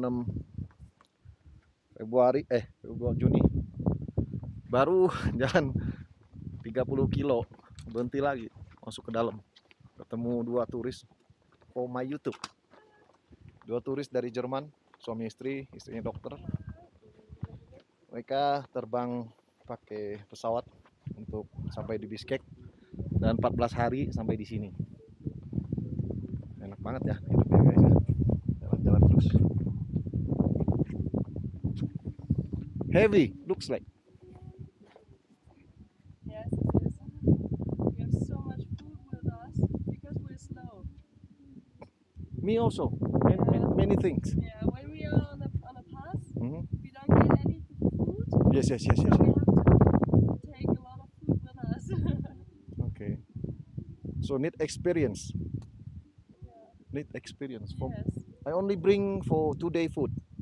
26 Februari Juni baru jalan 30 kilo, berhenti lagi masuk ke dalam, ketemu dua turis for my YouTube. Dua turis dari Jerman, suami istri, istrinya dokter. Mereka terbang pakai pesawat untuk sampai di Bishkek dan 14 hari sampai di sini. Enak banget ya hidupnya guys ya. Jalan-jalan terus. Heavy looks like. Yes, it is. We have so much food with us because we're slow. Me also. Many things. Yeah, when we are on a pass, Mhm. we don't get any food. Yes. So we have to take a lot of food with us. Okay. So need experience. Yeah. Need experience. For Yes. I only bring for 2-day food.